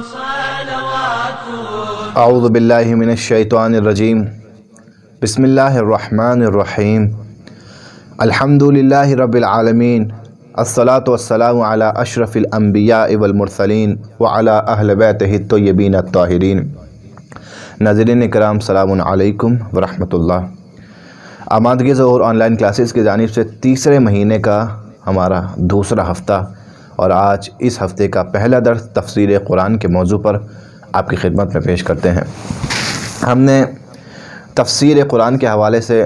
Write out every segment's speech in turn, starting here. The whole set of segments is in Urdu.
اعوذ باللہ من الشیطان الرجیم بسم اللہ الرحمن الرحیم الحمد للہ رب العالمین الصلاة والسلام علی اشرف الانبیاء والمرسلین وعلی اہل بیتہ الطیبین الطاہرین۔ ناظرین اکرام، السلام علیکم ورحمۃ اللہ۔ آمادگی ظہور آن لائن کلاسز کی جانب سے تیسرے مہینے کا ہمارا دوسرا ہفتہ، اور آج اس ہفتے کا پہلا درس تفسیر قرآن کے موضوع پر آپ کی خدمت میں پیش کرتے ہیں۔ ہم نے تفسیر قرآن کے حوالے سے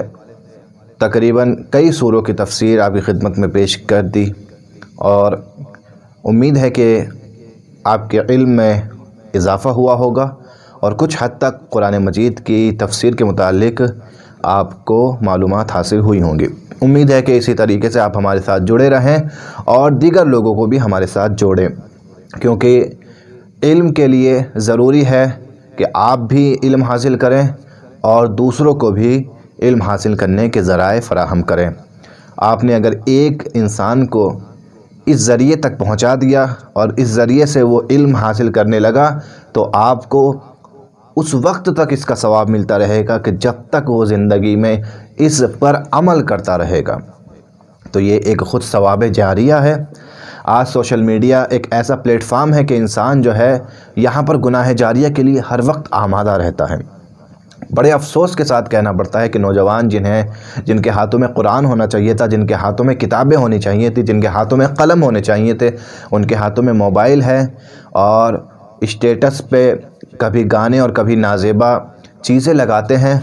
تقریباً کئی سوروں کی تفسیر آپ کی خدمت میں پیش کر دی، اور امید ہے کہ آپ کے علم میں اضافہ ہوا ہوگا اور کچھ حد تک قرآن مجید کی تفسیر کے متعلق آپ کو معلومات حاصل ہوئی ہوں گی۔ امید ہے کہ اسی طریقے سے آپ ہمارے ساتھ جڑے رہیں اور دیگر لوگوں کو بھی ہمارے ساتھ جوڑیں، کیونکہ علم کے لیے ضروری ہے کہ آپ بھی علم حاصل کریں اور دوسروں کو بھی علم حاصل کرنے کے ذرائع فراہم کریں۔ آپ نے اگر ایک انسان کو اس ذریعے تک پہنچا دیا اور اس ذریعے سے وہ علم حاصل کرنے لگا، تو آپ کو اس وقت تک اس کا ثواب ملتا رہے گا کہ جب تک وہ زندگی میں اس پر عمل کرتا رہے گا۔ تو یہ ایک خود ثواب جاریہ ہے۔ آج سوشل میڈیا ایک ایسا پلیٹ فارم ہے کہ انسان جو ہے یہاں پر گناہ جاریہ کے لیے ہر وقت آمادہ رہتا ہے۔ بڑے افسوس کے ساتھ کہنا پڑتا ہے کہ نوجوان جن کے ہاتھوں میں قرآن ہونا چاہیے تھا، جن کے ہاتھوں میں کتابیں ہونی چاہیے تھی، جن کے ہاتھوں میں قلم ہونے چاہیے تھے، ان کے ہاتھوں میں موبائل ہے، اور اسٹیٹس پہ کبھی گانے اور کبھی نازیبا چیزیں لگاتے ہیں۔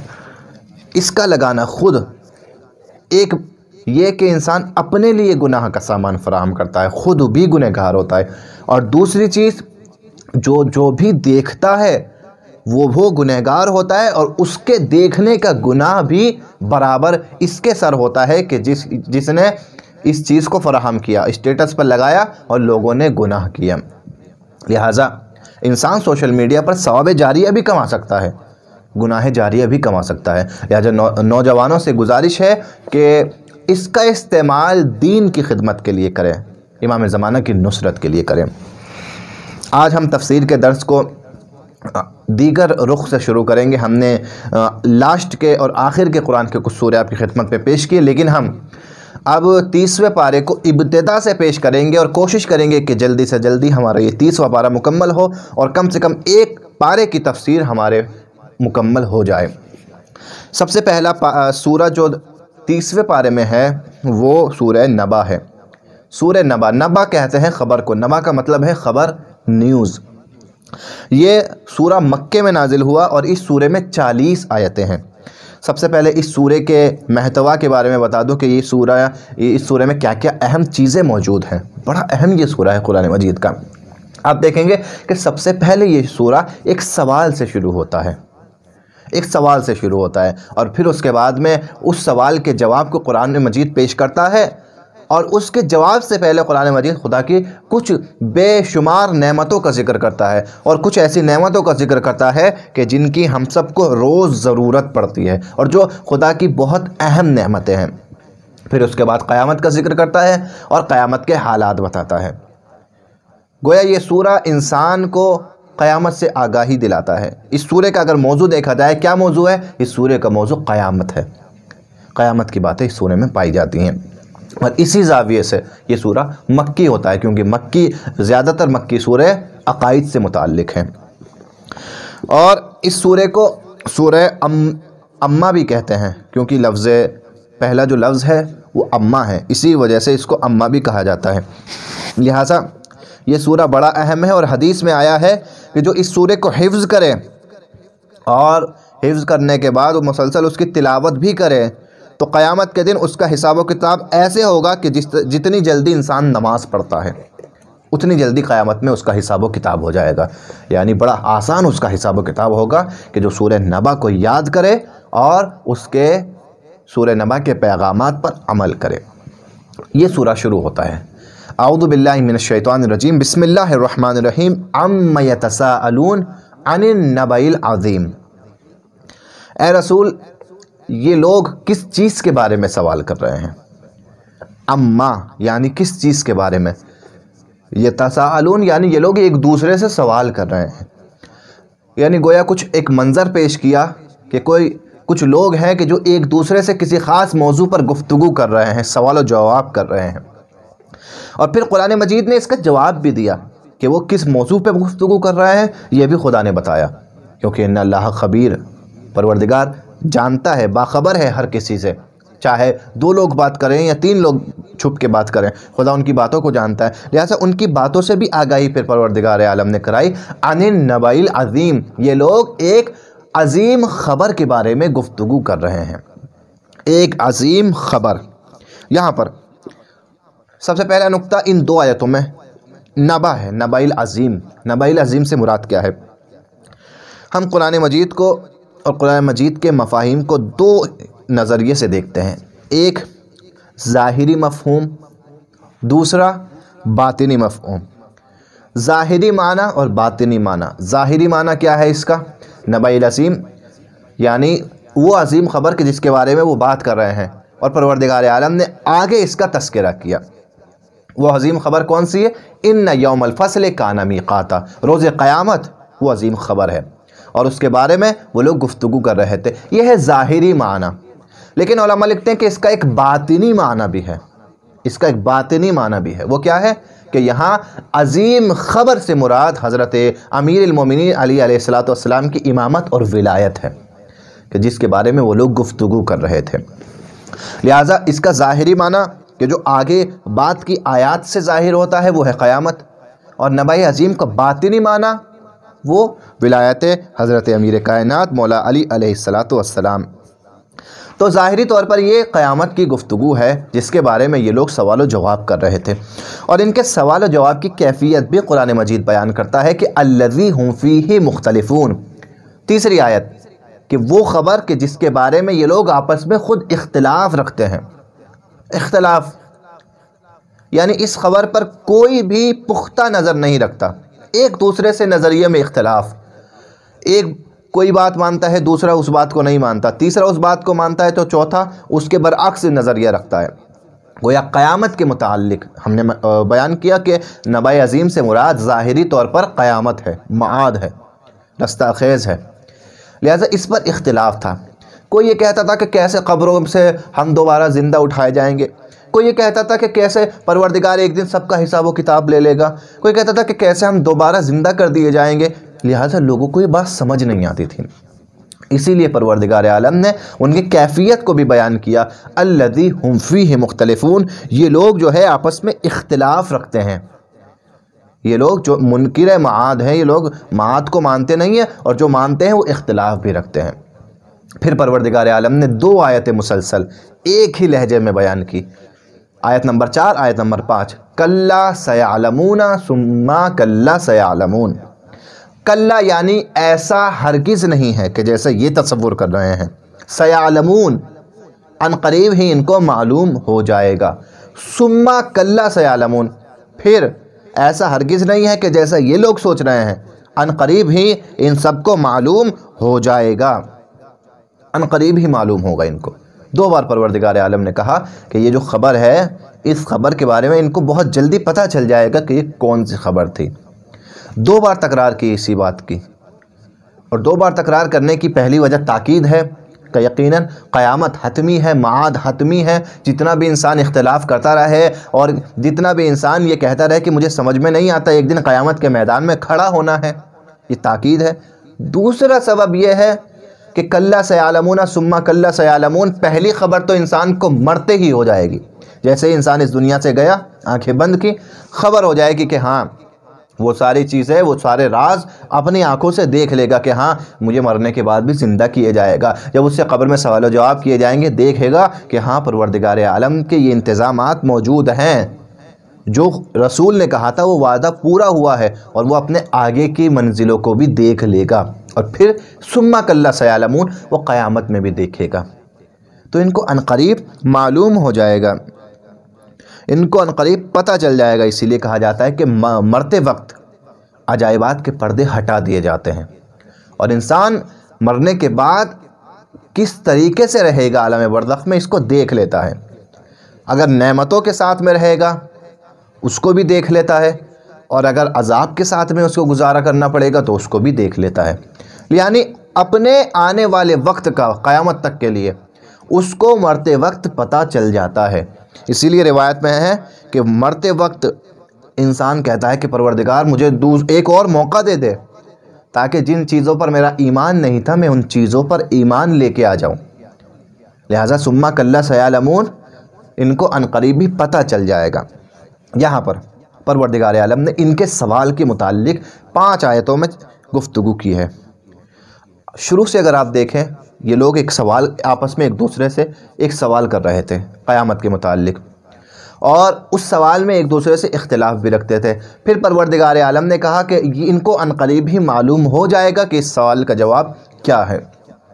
اس کا لگانا خود ایک یہ کہ انسان اپنے لیے گناہ کا سامان فراہم کرتا ہے، خود بھی گنہگار ہوتا ہے، اور دوسری چیز جو بھی دیکھتا ہے وہ گنہگار ہوتا ہے، اور اس کے دیکھنے کا گناہ بھی برابر اس کے سر ہوتا ہے کہ جس نے اس چیز کو فراہم کیا، اسٹیٹس پر لگایا اور لوگوں نے گناہ کیا۔ لہٰذا انسان سوشل میڈیا پر ثواب جاریہ بھی کما سکتا ہے، گناہ جاریہ بھی کما سکتا ہے۔ لہٰذا نوجوانوں سے گزارش ہے کہ اس کا استعمال دین کی خدمت کے لیے کریں، امام زمانہ کی نصرت کے لیے کریں۔ آج ہم تفسیر کے درس کو دیگر رخ سے شروع کریں گے۔ ہم نے لاسٹ کے اور آخر کے قرآن کے کچھ سورے آپ کی خدمت میں پیش کیے، لیکن ہم اب 30ویں پارے کو ابتدا سے پیش کریں گے، اور کوشش کریں گے کہ جلدی سے جلدی ہمارا یہ 30واں پارہ مکمل ہو اور کم سے کم ایک پارے کی تفسیر ہمارے مکمل ہو جائے۔ سب سے پہلا سورہ جو 30ویں پارے میں ہے وہ سورہ نبا ہے۔ سورہ نبا کہتے ہیں خبر کو، نبا کا مطلب ہے خبر، نیوز۔ یہ سورہ مکے میں نازل ہوا اور اس سورے میں 40 آیتیں ہیں۔ سب سے پہلے اس سورے کے محتوا کے بارے میں بتا دوں کہ اس سورے میں کیا کیا اہم چیزیں موجود ہیں۔ بڑا اہم یہ سورہ ہے قرآن مجید کا۔ آپ دیکھیں گے کہ سب سے پہلے یہ سورہ ایک سوال سے شروع ہوتا ہے، ایک سوال سے شروع ہوتا ہے، اور پھر اس کے بعد میں اس سوال کے جواب کو قرآن مجید پیش کرتا ہے، اور اس کے جواب سے پہلے قرآن مجید خدا کی کچھ بے شمار نعمتوں کا ذکر کرتا ہے، اور کچھ ایسی نعمتوں کا ذکر کرتا ہے کہ جن کی ہم سب کو روز ضرورت پڑتی ہے، اور جو خدا کی بہت اہم نعمتیں ہیں۔ پھر اس کے بعد قیامت کا ذکر کرتا ہے اور قیامت کے حالات بتاتا ہے۔ گویا یہ سورہ انسان کو قیامت سے آگاہی دلاتا ہے۔ اس سورے کا اگر موضوع دیکھا جائے، کیا موضوع ہے؟ اس سورے کا موضوع قیامت ہے۔ قیامت کی باتیں اس سورے میں پائی جاتی ہیں، اور اسی زاویے سے یہ سورہ مکی ہوتا ہے، کیونکہ زیادہ تر مکی سورے عقائد سے متعلق ہیں۔ اور اس سورے کو سورہ امہ بھی کہتے ہیں، کیونکہ پہلا جو لفظ ہے وہ امہ ہے، اسی وجہ سے اس کو امہ بھی کہا جاتا ہے۔ لہٰذا یہ سورہ بڑا اہم ہے، اور حدیث میں آیا ہے کہ جو اس سورے کو حفظ کرے اور حفظ کرنے کے بعد وہ مسلسل اس کی تلاوت بھی کرے، تو قیامت کے دن اس کا حساب و کتاب ایسے ہوگا کہ جتنی جلدی انسان نماز پڑھتا ہے اتنی جلدی قیامت میں اس کا حساب و کتاب ہو جائے گا۔ یعنی بڑا آسان اس کا حساب و کتاب ہوگا کہ جو سورہ نبا کو یاد کرے اور اس کے سورہ نبا کے پیغامات پر عمل کرے۔ یہ سورہ شروع ہوتا ہے اعوذ باللہ من الشیطان الرجیم بسم اللہ الرحمن الرحیم عم یتساءلون عن النبأ العظیم۔ اے رسول، یہ لوگ کس چیز کے بارے میں سوال کر رہے ہیں؟ اما یعنی کس چیز کے بارے میں؟ यतसाअलून यानी ये लोग एक दूसरे से सवाल कर रहे हैं। यानी गोया कुछ एक मंज़र पेश किया कि कुछ लोग हैं कि जो एक दूसरे से किसी ख़ास मौजू पर गुफ्तगू कर रहे हैं, सवाल और जवाब कर रहे हैं। और फिर कुरान मजीद ने इसका जवाब भी दिया कि वो किस मौजू पर गुफ्तगू कर रहे हैं, ये भी खुदा ने बताया, क्योंकि इन्ना अल्लाह ख़बीर, परवरदिगार जानता है, बाखबर है हर किसी से। चाहे 2 लोग बात करें या 3 लोग छुप के बात करें, खुदा उनकी बातों को जानता है। लिहाजा उनकी बातों से भी आगाही फिर परवरदिगार आलम ने कराई। अनिन नबाइल अज़ीम, ये लोग एक अज़ीम ख़बर के बारे में गुफ्तगू कर रहे हैं। एक अज़ीम ख़बर। यहाँ पर सबसे पहला नुक्ता इन 2 आयतों में नबा है, नबाइल अज़ीम। नबाइल अज़ीम से मुराद क्या है? हम कुरान मजीद को और कुरान मजीद के मफ़ाहिम को 2 नज़रिए से देखते हैं। एक ज़ाहिरी मफ़हूम, दूसरा बातिनी मफ़हूम। ज़ाहिरी माना और बातिनी माना। ज़ाहिरी माना क्या है इसका? नबाइल अज़ीम यानी वो अज़ीम ख़बर के जिसके बारे में वो बात कर रहे हैं, और परवरदिगार आलम ने आगे इसका तज़किरा किया। वो अज़ीम ख़बर कौन सी है? इन्ना यौमल फ़स्ल काना मीक़ाता, रोज़ क़यामत वो अज़ीम ख़बर है, और उसके बारे में वो लोग गुफ्तगू कर रहे थे। यह है ज़ाहिरी माना। लेकिन उलमा लिखते हैं कि इसका एक बातिनी माना भी है। इसका एक बातिनी माना भी है। वो क्या है कि यहाँ अज़ीम ख़बर से मुराद हज़रत अमीरुल मोमिनीन अली अलैहिस्सलातु वस्सलाम की इमामत और विलायत है, कि जिसके बारे में वो लोग गुफ्तगू कर रहे थे। लिहाजा इसका ज़ाहिरी माना कि जो आगे बात की आयत से ज़ाहिर होता है वो है क़यामत, और नबाई अज़ीम का बातिनी माना वो विलायत हज़रत अमीर कायनात मौला अली अलैहिस्सलातु वस्सलाम। तो ज़ाहिरी तौर पर ये क़यामत की गुफ्तगू है जिसके बारे में ये लोग सवाल व जवाब कर रहे थे, और इनके सवाल व जवाब की कैफियत भी कुरान मजीद बयान करता है कि अल्लज़ी हुम फ़ीही मुख्तलिफ़ून। तीसरी आयत कि वो ख़बर कि जिसके बारे में ये लोग आपस में ख़ुद इख्तिलाफ़ रखते हैं। इख्तिलाफ़ यानी इस ख़बर पर कोई भी पुख्ता नज़र नहीं रखता, एक दूसरे से नज़रिए में इख्तिलाफ़। एक कोई बात मानता है, दूसरा उस बात को नहीं मानता, तीसरा उस बात को मानता है तो चौथा उसके बरअक्स नज़रिया रखता है। गोया क़यामत के मुताल्लिक़ हमने बयान किया कि नबाए अज़ीम से मुराद ज़ाहिरी तौर पर क़यामत है, माद है, रस्ताखेज़ है। लिहाजा इस पर इख्तिलाफ़ था। कोई ये कहता था कि कैसे क़ब्रों से हम दोबारा ज़िंदा उठाए जाएंगे, कोई ये कहता था कि कैसे परवरदिगार एक दिन सबका हिसाब व किताब ले लेगा, कोई कहता था कि कैसे हम दोबारा ज़िंदा कर दिए जाएंगे। लिहाजा लोगों को ये बात समझ नहीं आती थी, इसीलिए परवरदिगार आलम ने उनकी कैफियत को भी बयान किया। अल्लज़ी हुम फ़ीही मुख्तलिफ़ून, ये लोग जो है आपस में इख्तिलाफ़ रखते हैं। ये लोग जो मुनकिर माद हैं, ये लोग माद को मानते नहीं हैं, और जो मानते हैं वो इख्तिलाफ़ भी रखते हैं। फिर परवरदिगार आलम ने 2 आयतें मुसलसल एक ही लहजे में बयान की। आयत नंबर 4, आयत नंबर 5। कल्ला सयअलमूना सुम्मा कल्ला सयअलमून। कल्ला यानी ऐसा हरगिज़ नहीं है कि जैसे ये तसव्वुर कर रहे हैं। सयअलमून अनक़रीब ही इनको मालूम हो जाएगा। सुम्मा कल्ला सयअलमून, फिर ऐसा हरगिज़ नहीं है कि जैसा ये लोग सोच रहे हैं, अनक़रीब ही इन सबको मालूम हो जाएगा, अनक़रीब ही मालूम होगा इनको। 2 बार परवरदिगार आलम ने कहा कि ये जो ख़बर है, इस ख़बर के बारे में इनको बहुत जल्दी पता चल जाएगा कि ये कौन सी ख़बर थी। 2 बार तकरार की इसी बात की, और 2 बार तकरार करने की पहली वजह ताकीद है कि यकीनन क़यामत हतमी है, माद हतमी है। जितना भी इंसान इख्तिलाफ़ करता रहे और जितना भी इंसान ये कहता रहे कि मुझे समझ में नहीं आता, एक दिन क़यामत के मैदान में खड़ा होना है, ये ताकीद है। दूसरा सबब यह है कि कल्ला सयअलमूना सुम्मा कल्ला सयअलमून, पहली ख़बर तो इंसान को मरते ही हो जाएगी। जैसे ही इंसान इस दुनिया से गया, आंखें बंद की, ख़बर हो जाएगी कि हाँ वो सारी चीज़ें, वो सारे राज अपनी आंखों से देख लेगा कि हाँ मुझे मरने के बाद भी ज़िंदा किए जाएगा। जब उससे कब्र में सवाल जवाब किए जाएंगे, देखेगा कि हाँ परवरदिगार आलम के ये इंतज़ामात मौजूद हैं, जो रसूल ने कहा था वो वादा पूरा हुआ है, और वो अपने आगे की मंजिलों को भी देख लेगा। और फिर सुम्मा कल्ला सयअलमून, वो क़यामत में भी देखेगा। तो इनको अनक़रीब मालूम हो जाएगा, इनको अनक़रीब पता चल जाएगा। इसीलिए कहा जाता है कि मरते वक्त अजाइबात के पर्दे हटा दिए जाते हैं, और इंसान मरने के बाद किस तरीके से रहेगा आलम बरज़ख में, इसको देख लेता है। अगर नेमतों के साथ में रहेगा उसको भी देख लेता है, اور اگر عذاب کے ساتھ میں اس کو گزارا کرنا پڑے گا تو اس کو بھی دیکھ لیتا ہے۔ یعنی اپنے آنے والے وقت کا قیامت تک کے لیے اس کو مرتے وقت پتہ چل جاتا ہے۔ اسی لیے روایت میں ہے کہ مرتے وقت انسان کہتا ہے کہ پروردگار مجھے ایک اور موقع دے دے تاکہ جن چیزوں پر میرا ایمان نہیں تھا میں ان چیزوں پر ایمان لے کے آ جاؤں۔ لہٰذا ثم کلا سیعلمون، ان کو عنقریب بھی پتہ چل جائے گا۔ یہاں پر پروردگار عالم نے ان کے سوال کے متعلق 5 آیتوں میں گفتگو کی ہے۔ شروع سے اگر آپ دیکھیں یہ لوگ ایک سوال آپس میں ایک دوسرے سے ایک سوال کر رہے تھے قیامت کے متعلق، اور اس سوال میں ایک دوسرے سے اختلاف بھی رکھتے تھے۔ پھر پروردگار عالم نے کہا کہ ان کو عنقریب ہی معلوم ہو جائے گا کہ اس سوال کا جواب کیا ہے،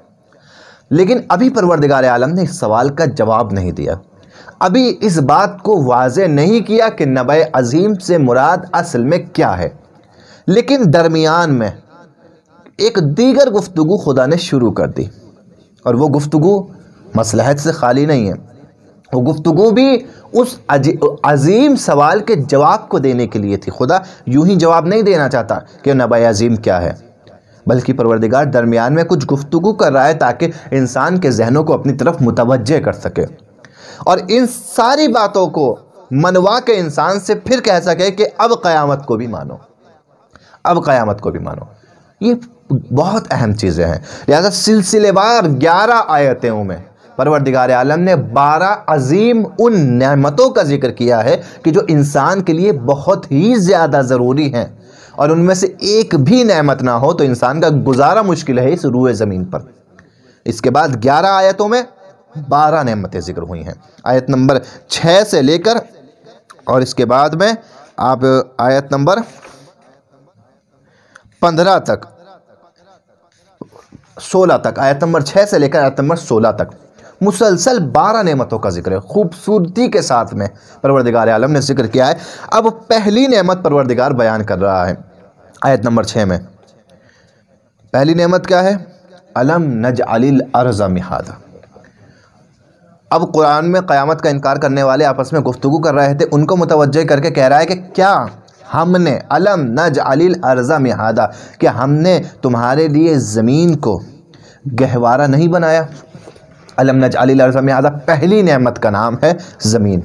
لیکن ابھی پروردگار عالم نے اس سوال کا جواب نہیں دیا، ابھی اس بات کو واضح نہیں کیا کہ نبأ عظیم سے مراد اصل میں کیا ہے۔ لیکن درمیان میں ایک دیگر گفتگو خدا نے شروع کر دی، اور وہ گفتگو مصلحت سے خالی نہیں ہے، وہ گفتگو بھی اس عظیم سوال کے جواب کو دینے کے لیے تھی۔ خدا یوں ہی جواب نہیں دینا چاہتا کہ نبأ عظیم کیا ہے، بلکہ پروردگار درمیان میں کچھ گفتگو کر رہا ہے تاکہ انسان کے ذہنوں کو اپنی طرف متوجہ کر سکے، اور ان ساری باتوں کو منوا کے انسان سے پھر کہہ سکے کہ اب قیامت کو بھی مانو، اب قیامت کو بھی مانو۔ یہ بہت اہم چیزیں ہیں۔ لہذا سلسلے وار 11 آیتوں میں پروردگار عالم نے 12 عظیم ان نعمتوں کا ذکر کیا ہے کہ جو انسان کے لیے بہت ہی زیادہ ضروری ہیں، اور ان میں سے ایک بھی نعمت نہ ہو تو انسان کا گزارا مشکل ہے اس روئے زمین پر۔ اس کے بعد 11 آیتوں میں 12 نعمتیں ذکر ہوئی ہیں، آیت نمبر 6 سے لے کر اور اس کے بعد میں آپ آیت نمبر 15 تک 16 تک، آیت نمبر 6 سے لے کر آیت نمبر 16 تک مسلسل 12 نعمتوں کا ذکر ہے، خوبصورتی کے ساتھ میں پروردگار عالم نے ذکر کیا ہے۔ اب پہلی نعمت پروردگار بیان کر رہا ہے آیت نمبر 6 میں۔ پہلی نعمت کیا ہے؟ الم نجعل الارض مہادا۔ اب قرآن میں قیامت کا انکار کرنے والے آپس میں گفتگو کر رہے تھے، ان کو متوجہ کر کے کہہ رہا ہے کہ کیا ہم نے الم نجعل الارض مہادا، کیا ہم نے تمہارے لیے زمین کو گہوارہ نہیں بنایا؟ الم نجعل الارض مہادا، پہلی نعمت کا نام ہے زمین،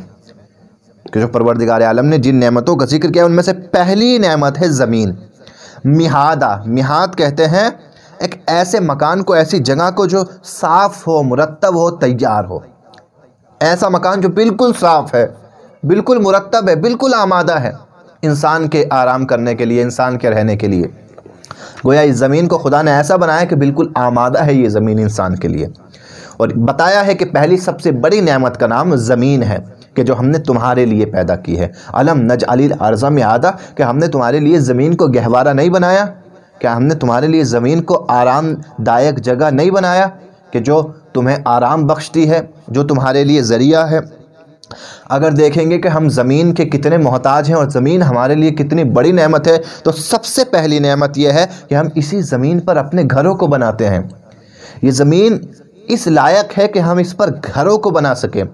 کہ جو پروردگار عالم نے جن نعمتوں کا ذکر کیا ان میں سے پہلی نعمت ہے زمین۔ مہادا، مہاد کہتے ہیں ایک ایسے مکان کو، ایسی جگہ کو جو صاف ہو، مرتب ہو، تیار ہو۔ ایسا مکان جو بالکل صاف ہے، بالکل مرتب ہے، بالکل آمادہ ہے انسان کے آرام کرنے کے لیے، انسان کے رہنے کے لیے۔ گویا اس زمین کو خدا نے ایسا بنایا کہ بالکل آمادہ ہے یہ زمین انسان کے لیے، اور بتایا ہے کہ پہلی سب سے بڑی نعمت کا نام زمین ہے کہ جو ہم نے تمہارے لیے پیدا کی ہے۔ الم نجعل الارض مہادا، کہ ہم نے تمہارے لیے زمین کو گہوارہ نہیں بنایا؟ کیا ہم نے تمہارے لیے زمین کو آرام دائق جگہ نہیں بنایا کہ جو تمہیں آرام بخشتی ہے، جو تمہارے لیے ذریعہ ہے؟ اگر دیکھیں گے کہ ہم زمین کے کتنے محتاج ہیں اور زمین ہمارے لیے کتنی بڑی نعمت ہے، تو سب سے پہلی نعمت یہ ہے کہ ہم اسی زمین پر اپنے گھروں کو بناتے ہیں۔ یہ زمین اس لائق ہے کہ ہم اس پر گھروں کو بنا سکیں۔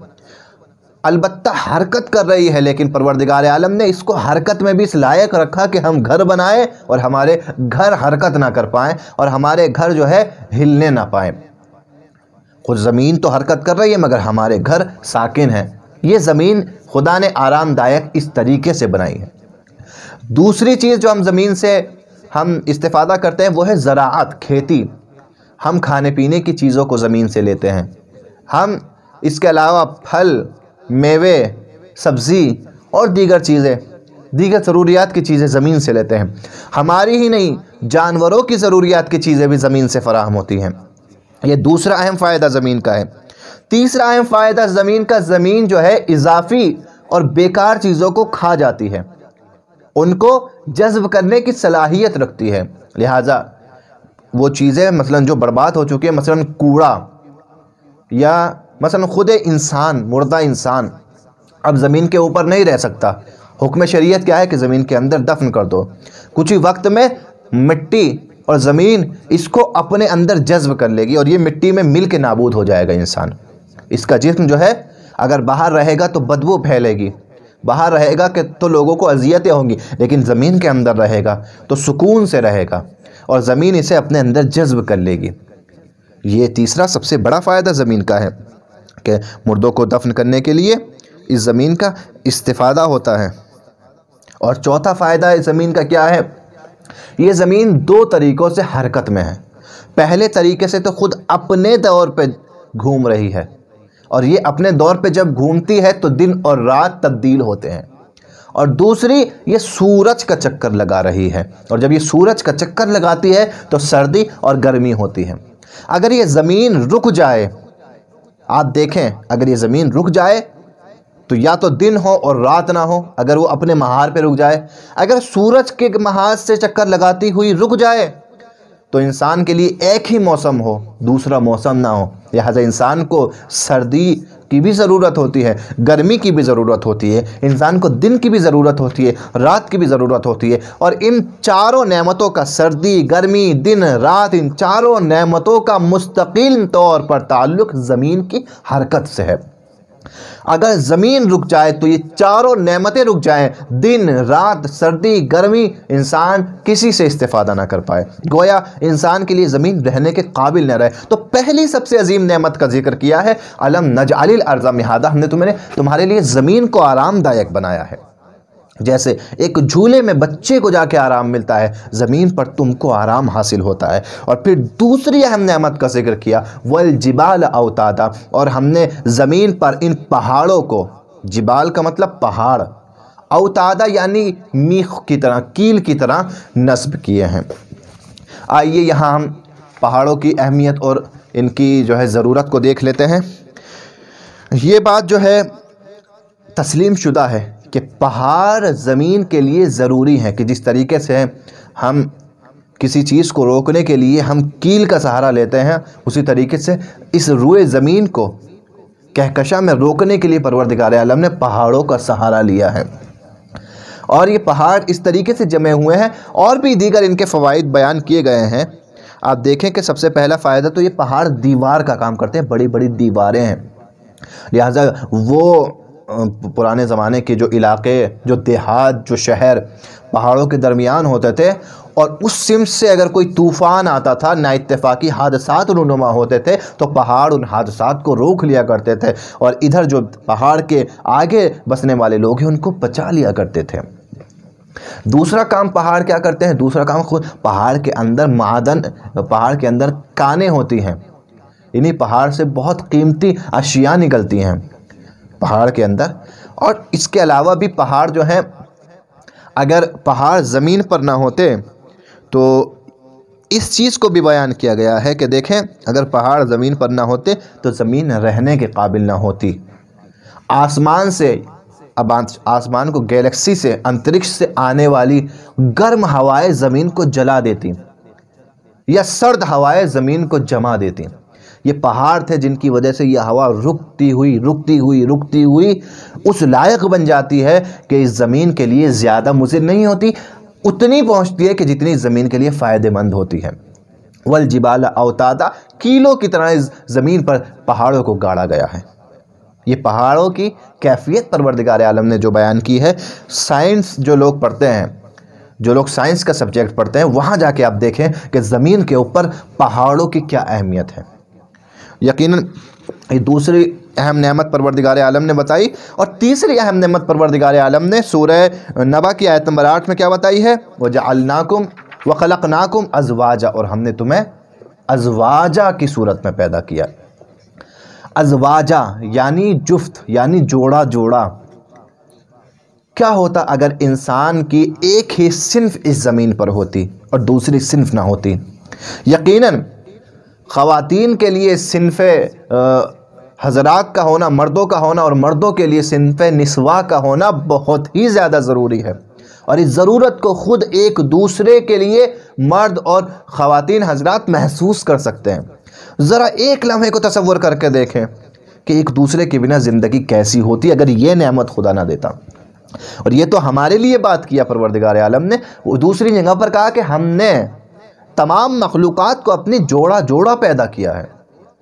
البتہ حرکت کر رہی ہے، لیکن پروردگار عالم نے اس کو حرکت میں بھی اس لائق رکھا کہ ہم گھر بنائیں اور ہمارے گھر حرکت نہ کر پائیں اور ہمارے گھر جو ہے ہلنے نہ پائیں۔ خود زمین تو حرکت کر رہی ہے مگر ہمارے گھر ساکن ہیں۔ یہ زمین خدا نے آرام دائق اس طریقے سے بنائی ہے۔ دوسری چیز جو ہم زمین سے ہم استفادہ کرتے ہیں وہ ہے زراعت، کھیتی۔ ہم کھانے پینے کی چیزوں کو زمین سے لیتے ہیں، ہم اس کے علاوہ پھل، میوے، سبزی اور دیگر چیزیں، دیگر ضروریات کی چیزیں زمین سے لیتے ہیں۔ ہماری ہی نہیں، جانوروں کی ضروریات کی چیزیں بھی زمین سے فراہم ہوتی ہیں۔ یہ دوسرا اہم فائدہ زمین کا ہے۔ تیسرا اہم فائدہ زمین کا، زمین جو ہے اضافی اور بیکار چیزوں کو کھا جاتی ہے، ان کو جذب کرنے کی صلاحیت رکھتی ہے۔ لہٰذا وہ چیزیں مثلا جو برباد ہو چکی ہیں، مثلا کوڑا یا مثلا خود انسان، مردہ انسان اب زمین کے اوپر نہیں رہ سکتا۔ حکم شریعت کیا ہے کہ زمین کے اندر دفن کر دو۔ کچھ ہی وقت میں مٹی اور زمین اس کو اپنے اندر جذب کر لے گی اور یہ مٹی میں مل کے نابود ہو جائے گا انسان۔ اس کا جسم جو ہے اگر باہر رہے گا تو بدبو پھیلے گی، باہر رہے گا کہ تو لوگوں کو اذیتیں ہوں گی، لیکن زمین کے اندر رہے گا تو سکون سے رہے گا اور زمین اسے اپنے اندر جذب کر لے گی۔ یہ تیسرا سب سے بڑا فائدہ زمین کا ہے کہ مردوں کو دفن کرنے کے لیے اس زمین کا استفادہ ہوتا ہے۔ اور چوتھا فائدہ اس زمین کا کیا ہے؟ یہ زمین دو طریقوں سے حرکت میں ہے۔ پہلے طریقے سے تو خود اپنے دور پہ گھوم رہی ہے، اور یہ اپنے دور پہ جب گھومتی ہے تو دن اور رات تبدیل ہوتے ہیں، اور دوسری یہ سورج کا چکر لگا رہی ہے، اور جب یہ سورج کا چکر لگاتی ہے تو سردی اور گرمی ہوتی ہے۔ اگر یہ زمین رک جائے، آپ دیکھیں اگر یہ زمین رک جائے تو یا تو دن ہو اور رات نہ ہو، اگر وہ اپنے محور پہ رک جائے۔ اگر سورج کے محاذ سے چکر لگاتی ہوئی رک جائے تو انسان کے لیے ایک ہی موسم ہو، دوسرا موسم نہ ہو۔ لہٰذا انسان کو سردی کی بھی ضرورت ہوتی ہے، گرمی کی بھی ضرورت ہوتی ہے، انسان کو دن کی بھی ضرورت ہوتی ہے، رات کی بھی ضرورت ہوتی ہے، اور ان چاروں نعمتوں کا، سردی، گرمی، دن، رات، ان چاروں نعمتوں کا مستقل طور پر تعلق زمین کی حرکت سے ہے۔ اگر زمین رک جائے تو یہ چاروں نعمتیں رک جائیں، دن، رات، سردی، گرمی، انسان کسی سے استفادہ نہ کر پائے، گویا انسان کے لیے زمین رہنے کے قابل نہ رہے۔ تو پہلی سب سے عظیم نعمت کا ذکر کیا ہے، الم نجعل الارض مہادا، ہم نے تمہارے لیے زمین کو آرام دائق بنایا ہے۔ جیسے ایک جھولے میں بچے کو جا کے آرام ملتا ہے، زمین پر تم کو آرام حاصل ہوتا ہے۔ اور پھر دوسری اہم نعمت کا ذکر کیا، والجبال اوتادا، اور ہم نے زمین پر ان پہاڑوں کو، جبال کا مطلب پہاڑ، اوتادا یعنی میخ کی طرح، کیل کی طرح نصب کیے ہیں۔ آئیے یہاں ہم پہاڑوں کی اہمیت اور ان کی جو ہے ضرورت کو دیکھ لیتے ہیں۔ یہ بات جو ہے تسلیم شدہ ہے کہ پہاڑ زمین کے لیے ضروری ہیں، کہ جس طریقے سے ہم کسی چیز کو روکنے کے لیے ہم کیل کا سہارا لیتے ہیں، اسی طریقے سے اس روئے زمین کو کہکشاں میں روکنے کے لیے پروردگار عالم نے پہاڑوں کا سہارا لیا ہے۔ اور یہ پہاڑ اس طریقے سے جمے ہوئے ہیں، اور بھی دیگر ان کے فوائد بیان کیے گئے ہیں۔ آپ دیکھیں کہ سب سے پہلا فائدہ تو یہ پہاڑ دیوار کا کام کرتے ہیں، بڑی بڑی دیواریں ہیں، لہٰذا وہ پرانے زمانے کے جو علاقے، جو دیہات، جو شہر پہاڑوں کے درمیان ہوتے تھے، اور اس سمت سے اگر کوئی طوفان آتا تھا، نا اتفاقی حادثات رونما ہوتے تھے، تو پہاڑ ان حادثات کو روک لیا کرتے تھے، اور ادھر جو پہاڑ کے آگے بسنے والے لوگ ہیں ان کو بچا لیا کرتے تھے۔ دوسرا کام پہاڑ کیا کرتے ہیں؟ دوسرا کام خود پہاڑ کے اندر معدن، پہاڑ کے اندر کانیں ہوتی ہیں، انہی پہاڑ سے بہت قیمتی اشیاء نکلتی ہیں پہاڑ کے اندر۔ اور اس کے علاوہ بھی پہاڑ جو ہیں، اگر پہاڑ زمین پر نہ ہوتے تو اس چیز کو بھی بیان کیا گیا ہے کہ دیکھیں اگر پہاڑ زمین پر نہ ہوتے تو زمین رہنے کے قابل نہ ہوتی۔ آسمان سے، اب آسمان کو، گیلیکسی سے، انترکش سے آنے والی گرم ہوائیں زمین کو جلا دیتی، یا سرد ہوائیں زمین کو جما دیتی۔ یہ پہاڑ تھے جن کی وجہ سے یہ ہوا رکتی ہوئی اس لائق بن جاتی ہے کہ اس زمین کے لیے زیادہ مضر نہیں ہوتی، اتنی پہنچتی ہے کہ جتنی زمین کے لیے فائدہ مند ہوتی ہے۔ والجبال اوتادا، کیلوں کی طرح اس زمین پر پہاڑوں کو گاڑا گیا ہے۔ یہ پہاڑوں کی کیفیت پروردگار عالم نے جو بیان کی ہے، سائنس جو لوگ پڑھتے ہیں، جو لوگ سائنس کا سبجیکٹ پڑھتے ہیں، وہاں جا کے آپ دیکھیں کہ زمین کے اوپر پہاڑوں کی کیا اہمیت ہے۔ یقیناً یہ دوسری اہم نعمت پروردگار عالم نے بتائی، اور تیسری اہم نعمت پروردگار عالم نے سورہ نبا کی آیت نمبر 8 میں کیا بتائی ہے؟ وَجَعَلْنَاكُمْ وَخَلَقْنَاكُمْ أَزْوَاجًا، اور ہم نے تمہیں ازواجہ کی صورت میں پیدا کیا۔ ازواجہ یعنی جفت، یعنی جوڑا جوڑا۔ کیا ہوتا اگر انسان کی ایک ہی صنف اس زمین پر ہوتی اور دوسری صنف نہ ہوتی؟ یقیناً خواتین کے لیے صنف حضرات کا ہونا، مردوں کا ہونا، اور مردوں کے لیے صنف نسواء کا ہونا بہت ہی زیادہ ضروری ہے، اور اس ضرورت کو خود ایک دوسرے کے لیے مرد اور خواتین حضرات محسوس کر سکتے ہیں۔ ذرا ایک لمحے کو تصور کر کے دیکھیں کہ ایک دوسرے کے بنا زندگی کیسی ہوتی اگر یہ نعمت خدا نہ دیتا۔ اور یہ تو ہمارے لیے بات کیا پروردگار عالم نے، وہ دوسری جگہ پر کہا کہ ہم نے تمام مخلوقات کو اپنی جوڑا جوڑا پیدا کیا ہے۔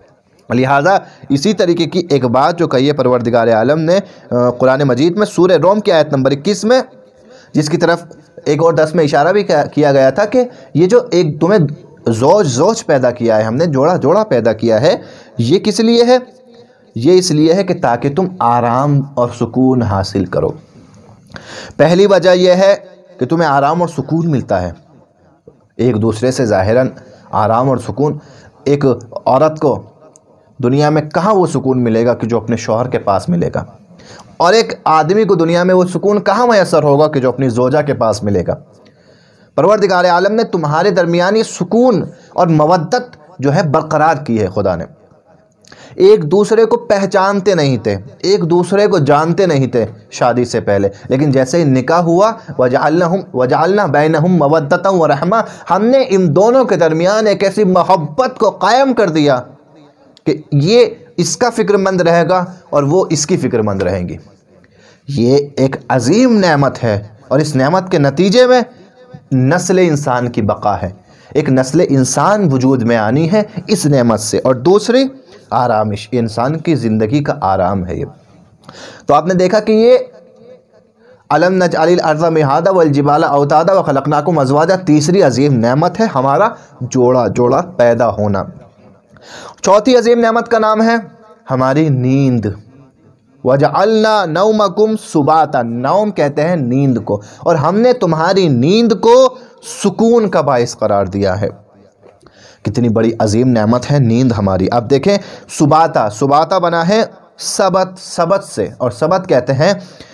لہٰذا اسی طریقے کی ایک بات جو کہی ہے پروردگار عالم نے قرآن مجید میں سورہ روم کی آیت نمبر 21 میں، جس کی طرف ایک اور 10 میں اشارہ بھی کیا گیا تھا کہ یہ جو ایک تمہیں زوج پیدا کیا ہے، ہم نے جوڑا پیدا کیا ہے، یہ کس لیے ہے؟ یہ اس لیے ہے کہ تاکہ تم آرام اور سکون حاصل کرو۔ پہلی وجہ یہ ہے کہ تمہیں آرام اور سکون ملتا ہے ایک دوسرے سے۔ ظاہراً آرام اور سکون، ایک عورت کو دنیا میں کہاں وہ سکون ملے گا کہ جو اپنے شوہر کے پاس ملے گا، اور ایک آدمی کو دنیا میں وہ سکون کہاں میسر ہوگا کہ جو اپنی زوجہ کے پاس ملے گا۔ پروردگار عالم نے تمہارے درمیان یہ سکون اور مودت جو ہے برقرار کی ہے۔ خدا نے ایک دوسرے کو پہچانتے نہیں تھے، ایک دوسرے کو جانتے نہیں تھے شادی سے پہلے، لیکن جیسے ہی نکاح ہوا وَجَعَلْنَا بَيْنَهُمْ مَوَدَّةً وَرَحْمَةً، ہم نے ان دونوں کے درمیان ایک ایسی محبت کو قائم کر دیا کہ یہ اس کا فکر مند رہے گا اور وہ اس کی فکر مند رہیں گی۔ یہ ایک عظیم نعمت ہے، اور اس نعمت کے نتیجے میں نسل انسان کی بقا ہے، ایک نسل انسان وجود میں آنی ہے اس نعمت سے۔ اور دوسری آرامش، انسان کی زندگی کا آرام ہے۔ یہ تو آپ نے دیکھا کہ یہ أَلَمْ نَجْعَلِ الْأَرْضَ مِهَادًا وَالْجِبَالَ أَوْتَادًا وَخَلَقْنَاكُمْ أَزْوَاجًا، تیسری عظیم نعمت ہے ہمارا جوڑا پیدا ہونا۔ چوتھی عظیم نعمت کا نام ہے ہماری نیند۔ وَجَعَلْنَا نَوْمَكُمْ سُبَاتًا، نوم کہتے ہیں نیند کو، اور ہم نے تمہاری نیند کو سکون کا باعث قرار دیا ہے۔ کتنی بڑی عظیم نعمت ہے نیند ہماری۔ اب دیکھیں سباتا بنا ہے سبت سے، اور سبت کہتے ہیں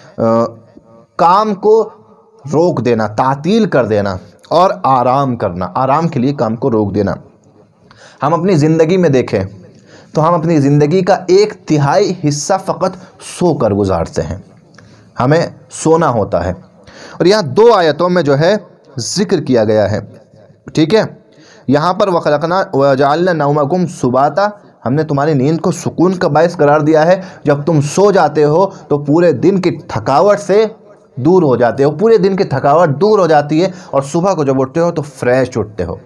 کام کو روک دینا، تعطیل کر دینا، اور آرام کرنا، آرام کے لیے کام کو روک دینا۔ ہم اپنی زندگی میں دیکھیں تو ہم اپنی زندگی کا 1/3 حصہ فقط سو کر گزارتے ہیں، ہمیں سونا ہوتا ہے۔ اور یہاں 2 آیتوں میں جو ہے ذکر کیا گیا ہے، ٹھیک ہے؟ یہاں پر وَجَعَلْنَا نَوْمَكُمْ سُبَاتًا، ہم نے تمہاری نیند کو سکون کا باعث قرار دیا ہے۔ جب تم سو جاتے ہو تو پورے دن کی تھکاوٹ سے دور ہو جاتے ہو، پورے دن کی تھکاوٹ دور ہو جاتی ہے، اور صبح کو جب اٹھتے ہو تو فریش اٹھتے ہو،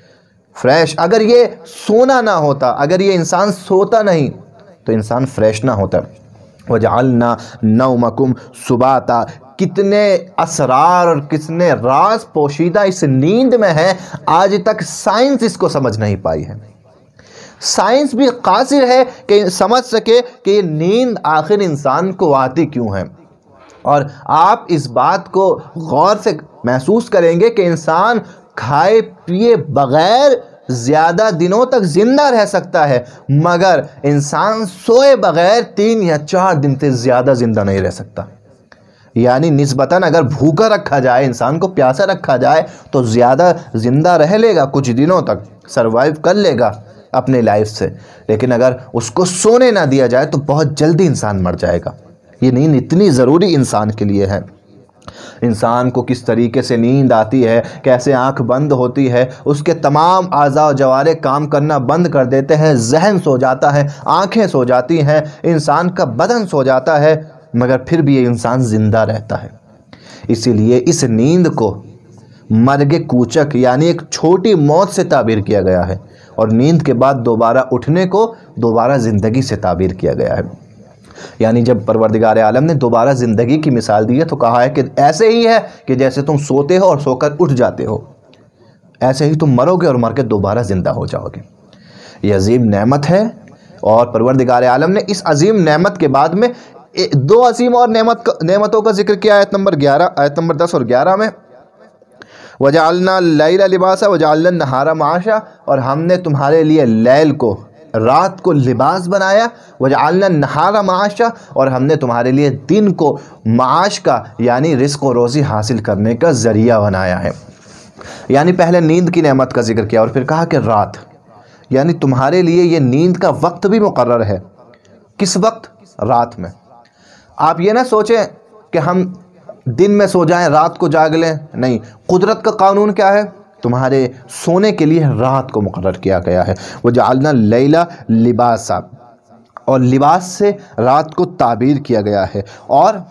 فریش۔ اگر یہ سونا نہ ہوتا، اگر یہ انسان سوتا نہیں تو انسان فریش نہ ہوتا۔ وَجَعَلْنَا نَوْمَكُمْ سُبَاتًا، کتنے اسرار اور کتنے راز پوشیدہ اس نیند میں ہے، آج تک سائنس اس کو سمجھ نہیں پائی ہے۔ سائنس بھی قاصر ہے کہ سمجھ سکے کہ یہ نیند آخر انسان کو آتی کیوں ہے۔ اور آپ اس بات کو غور سے محسوس کریں گے کہ انسان کھائے پیے بغیر زیادہ دنوں تک زندہ رہ سکتا ہے، مگر انسان سوئے بغیر 3 یا 4 دن سے زیادہ زندہ نہیں رہ سکتا۔ یعنی نسبتاً اگر بھوکا رکھا جائے، انسان کو پیاسا رکھا جائے تو زیادہ زندہ رہ لے گا، کچھ دنوں تک سروائیو کر لے گا اپنے لائف سے، لیکن اگر اس کو سونے نہ دیا جائے تو بہت جلدی انسان مر جائے گا۔ یہ نیند اتنی ضروری انسان کے لیے ہے۔ انسان کو کس طریقے سے نیند آتی ہے، کیسے آنکھ بند ہوتی ہے، اس کے تمام اعضاء و جوارح کام کرنا بند کر دیتے ہیں، ذہن سو جاتا ہے، آنکھیں سو جاتی ہیں، انسان کا بدن سو جاتا ہے، مگر پھر بھی یہ انسان زندہ رہتا ہے۔ اسی لیے اس نیند کو مرگ کوچک یعنی ایک چھوٹی موت سے تعبیر کیا گیا ہے، اور نیند کے بعد دوبارہ اٹھنے کو دوبارہ زندگی سے تعبیر کیا گیا ہے۔ یعنی جب پروردگار عالم نے دوبارہ زندگی کی مثال دی ہے تو کہا ہے کہ ایسے ہی ہے کہ جیسے تم سوتے ہو اور سو کر اٹھ جاتے ہو، ایسے ہی تم مرو گے اور مر کے دوبارہ زندہ ہو جاؤ گے۔ یہ عظیم نعمت ہے، اور پروردگار عالم نے اس عظیم نعمت کے بعد میں 2 عظیم اور نعمتوں کا ذکر کیا، آیت نمبر 10 اور 11 میں۔ وَجَعَلْنَا اللَّيْلَ لِبَاسًا وَجَعَلْنَا النَّهَارَ مَعَاشًا، اور ہم نے تمہارے لیے لیل کو، رات کو لباس بنایا، وَجَعَلْنَا النَّهَارَ مَعَاشًا، اور ہم نے تمہارے لیے دن کو معاش کا یعنی رزق و روزی حاصل کرنے کا ذریعہ بنایا ہے۔ یعنی پہلے نیند کی نعمت کا ذکر کیا، اور پھر کہا کہ رات، یعنی تمہارے لیے یہ نیند کا وقت بھی مقرر ہے۔ کس وقت؟ رات میں۔ آپ یہ نہ سوچیں کہ ہم دن میں سو جائیں رات کو جاگ لیں، نہیں، قدرت کا قانون کیا ہے؟ تمہارے سونے کے لیے رات کو مقرر کیا گیا ہے۔ وَجَعَلْنَا اللَّيْلَ لِبَاسًا، اور لباس سے رات کو تعبیر کیا گیا ہے، اور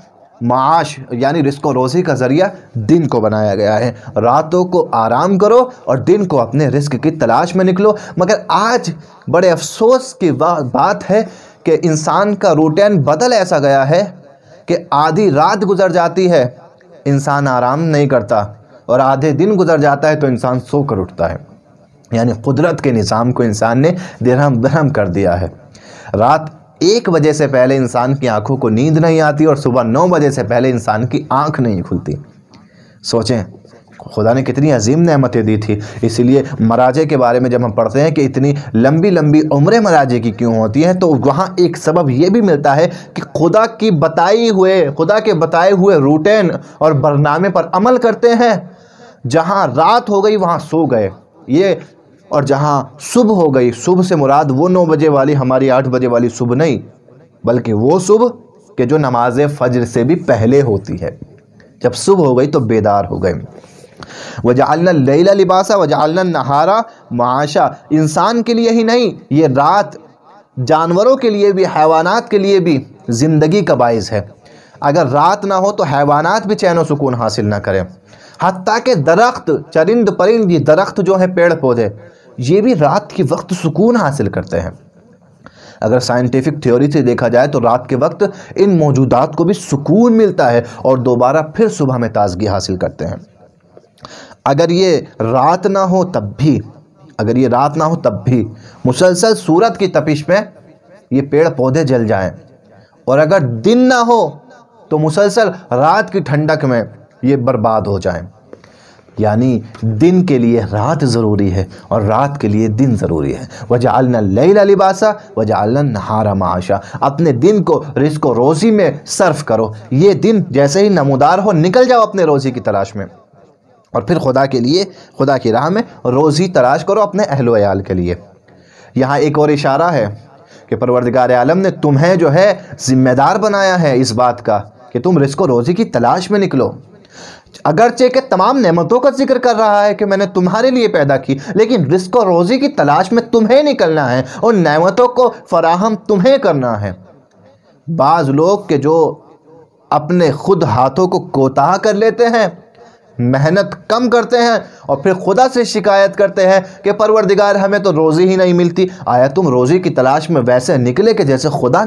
معاش یعنی رزق و روزی کا ذریعہ دن کو بنایا گیا ہے۔ راتوں کو آرام کرو اور دن کو اپنے رزق کی تلاش میں نکلو۔ مگر آج بڑے افسوس کی بات ہے کہ انسان کا روٹین بدل ایسا گیا ہے کہ آدھی رات گزر جاتی ہے انسان آرام نہیں کرتا، اور آدھے دن گزر جاتا ہے تو انسان سو کر اٹھتا ہے۔ یعنی قدرت کے نظام کو انسان نے درہم برہم کر دیا ہے۔ رات 1 بجے سے پہلے انسان کی آنکھوں کو نیند نہیں آتی اور صبح 9 بجے سے پہلے انسان کی آنکھ نہیں کھلتی۔ سوچیں خدا نے کتنی عظیم نعمتیں دی تھی۔ اسی لیے مراجع کے بارے میں جب ہم پڑھتے ہیں کہ اتنی لمبی لمبی عمریں مراجع کی کیوں ہوتی ہیں، تو وہاں ایک سبب یہ بھی ملتا ہے کہ خدا کے بتائے ہوئے روٹین اور برنامے پر عمل کرتے ہیں۔ جہاں رات ہو گئی وہاں سو گئے، اور جہاں صبح ہو گئی، صبح سے مراد وہ 9 بجے والی ہماری 8 بجے والی صبح نہیں، بلکہ وہ صبح کہ جو نماز فجر سے بھی پہلے ہوتی ہے۔ جب صبح ہو گئی تو بیدار ہو گئے۔ وَجَعَلْنَا اللَّيْلَ لِبَاسًا وَجَعَلْنَا النَّهَارَ مَعَاشًا۔ انسان کے لیے ہی نہیں، یہ رات جانوروں کے لیے بھی، حیوانات کے لیے بھی زندگی کا باعث ہے۔ اگر رات نہ ہو تو حیوانات بھی چین و سکون حاصل نہ کریں، حتیٰ کہ درخت، چرند پرند، یہ درخت جو ہیں پیڑ پودے، یہ بھی رات کے وقت سکون حاصل کرتے ہیں۔ اگر سائنٹیفک تھیوری سے دیکھا جائے تو رات کے وقت ان موجودات کو بھی سکون ملتا ہے اور دوبارہ پھر صبح میں تازگی حاصل کرتے ہیں۔ اگر یہ رات نہ ہو تب بھی مسلسل سورج کی تپش میں یہ پیڑ پودے جل جائیں، اور اگر دن نہ ہو تو مسلسل رات کی ٹھنڈک میں یہ برباد ہو جائیں۔ یعنی دن کے لیے رات ضروری ہے اور رات کے لیے دن ضروری ہے۔ وَجَعَلْنَا اللَّيْلَ لِبَاسًا وَجَعَلْنَا النَّهَارَ مَعَاشًا۔ اپنے دن کو رزق و روزی میں صرف کرو۔ یہ دن جیسے ہی نمودار ہو نکل جاؤ اپنے روزی کی تلاش میں، اور پھر خدا کی راہ میں روزی تلاش کرو اپنے اہل و عیال کے لیے۔ یہاں ایک اور اشارہ ہے کہ پروردگار عالم نے تمہیں جو ہے ذمہ دار بنایا ہے اس بات کا کہ تم رزق و روزی کی تلاش میں نکلو۔ اگرچہ کہ تمام نعمتوں کا ذکر کر رہا ہے کہ میں نے تمہارے لیے پیدا کی، لیکن رزق و روزی کی تلاش میں تمہیں نکلنا ہے، ان نعمتوں کو فراہم تمہیں کرنا ہے۔ بعض لوگ کہ جو اپنے خود ہاتھوں کو کوتاہ کر لیتے ہیں، محنت کم کرتے ہیں اور پھر خدا سے شکایت کرتے ہیں کہ پروردگار ہمیں تو روزی ہی نہیں ملتی۔ آیا تم روزی کی تلاش میں ویسے نکلے کہ جیسے خدا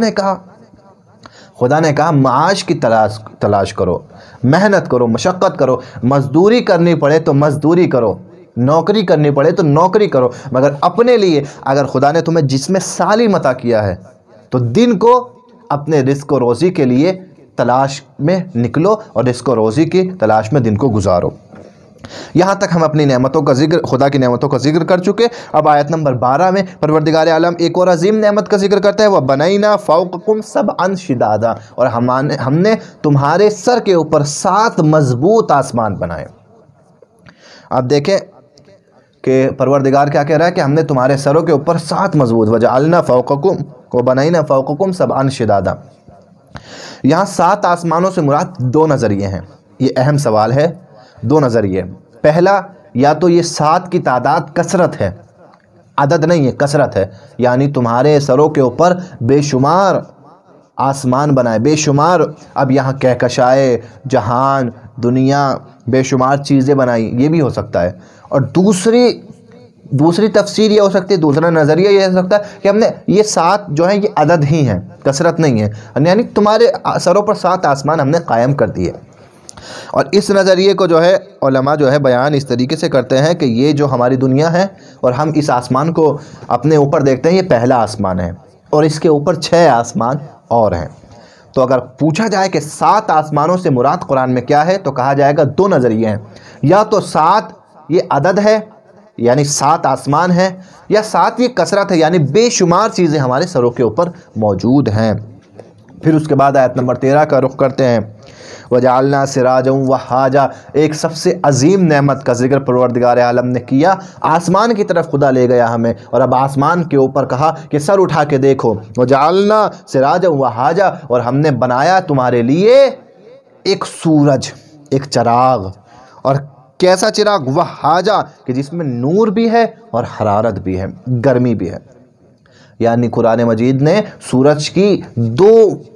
نے کہا معاش کی تلاش کرو، محنت کرو، مشقت کرو، مزدوری کرنی پڑے تو مزدوری کرو، نوکری کرنی پڑے تو نوکری کرو، مگر اپنے لیے اگر خدا نے تمہیں جسم سالم عطا کیا ہے تو دن کو اپنے رزق و روزی کے لیے تلاش میں نکلو اور رزق و روزی کی تلاش میں دن کو گزارو۔ یہاں تک ہم اپنی نعمتوں کا ذکر، خدا کی نعمتوں کا ذکر کر چکے۔ اب آیت نمبر 12 میں پروردگار عالم ایک اور عظیم نعمت کا ذکر کرتا ہے، وَبَنَيْنَا فَوْقَكُمْ سَبْعًا شِدَادًا، اور ہم نے تمہارے سر کے اوپر 7 مضبوط آسمان بنائے۔ اب دیکھیں کہ پروردگار کیا کہہ رہا ہے کہ ہم نے تمہارے سروں کے اوپر 7 مضبوط، وَجَعَلْنَا فَوْقَكُمْ وَبَنَيْنَا فَوْقَكُمْ سَبْعًا شِدَادًا۔ یہاں 7 آسمانوں سے مراد 2 نظریے ہیں۔ یہ اہم سوال ہے، 2 نظریے۔ پہلا، یا تو یہ 7 کی تعداد کثرت ہے، عدد نہیں ہے، کثرت ہے، یعنی تمہارے سروں کے اوپر بے شمار آسمان بنائے، بے شمار، اب یہاں کہکشائے، جہان، دنیا، بے شمار چیزیں بنائی، یہ بھی ہو سکتا ہے۔ اور دوسری تفسیر یہ ہو سکتی ہے، دوسرا نظریہ یہ ہو سکتا ہے کہ ہم نے یہ 7 جو ہیں یہ عدد ہی ہیں، کثرت نہیں ہے، یعنی تمہارے سروں پر 7 آسمان ہم نے قائم کر دیے۔ اور اس نظریے کو جو ہے علماء جو ہے بیان اس طریقے سے کرتے ہیں کہ یہ جو ہماری دنیا ہے اور ہم اس آسمان کو اپنے اوپر دیکھتے ہیں، یہ پہلا آسمان ہے اور اس کے اوپر 6 آسمان اور ہیں۔ تو اگر پوچھا جائے کہ 7 آسمانوں سے مراد قرآن میں کیا ہے تو کہا جائے گا 2 نظریے ہیں، یا تو 7 یہ عدد ہے یعنی 7 آسمان ہیں، یا 7 یہ کثرت ہے یعنی بے شمار چیزیں ہمارے سروں کے اوپر موجود ہیں۔ پھر اس کے بعد آیت نمبر 13 کا رخ کرتے ہیں، وَجَعَلْنَا سِرَاجًا وَهَّاجًا۔ ایک سب سے عظیم نعمت کا ذکر پروردگار عالم نے کیا، آسمان کی طرف خدا لے گیا ہمیں، اور اب آسمان کے اوپر کہا کہ سر اٹھا کے دیکھو، وَجَعَلْنَا سِرَاجًا وَهَّاجًا، اور ہم نے بنایا تمہارے لیے ایک سورج، ایک چراغ، اور کیسا چراغ؟ وَهَّاجًا، کہ جس میں نور بھی ہے اور حرارت بھی ہے، گرمی بھی ہے۔ یعنی قرآن مجید نے سورج کی 2